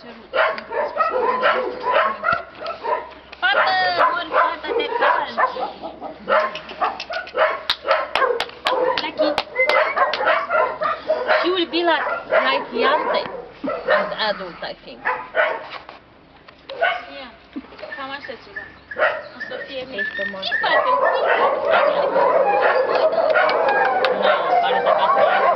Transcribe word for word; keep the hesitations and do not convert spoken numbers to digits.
cerut. Fată, ori fata de calci. Lucky. She will be like, like Yante as adult, I think. Yeah, cam așa ceva. O să fie mic. Este mare. Din parte, din parte. Nu, pare de casă.